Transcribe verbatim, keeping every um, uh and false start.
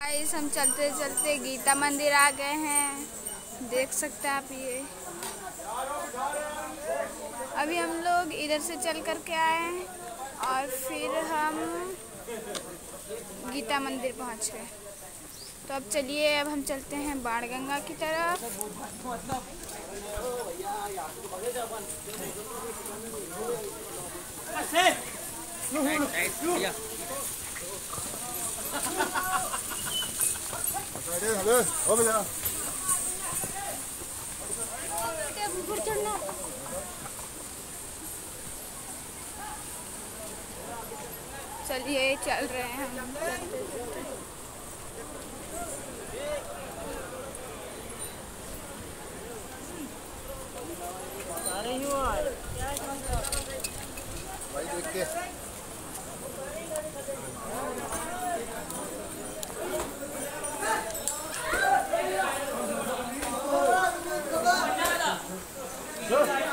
Guys हम चलते चलते गीता मंदिर आ गए हैं, देख सकते हैं आप। ये अभी हम लोग इधर से चल कर के आए हैं और फिर हम गीता मंदिर पहुंच गए। तो अब चलिए, अब हम चलते हैं बाणगंगा की तरफ। चलिए चल रहे हैं हम चलते चलते। भाई देख के Go!